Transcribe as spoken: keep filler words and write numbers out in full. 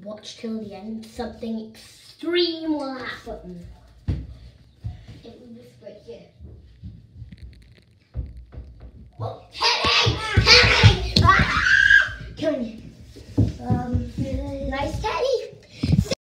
watch till the end, something extreme will happen. It will be right here. Oh, Henry! Henry! Ah! Come here.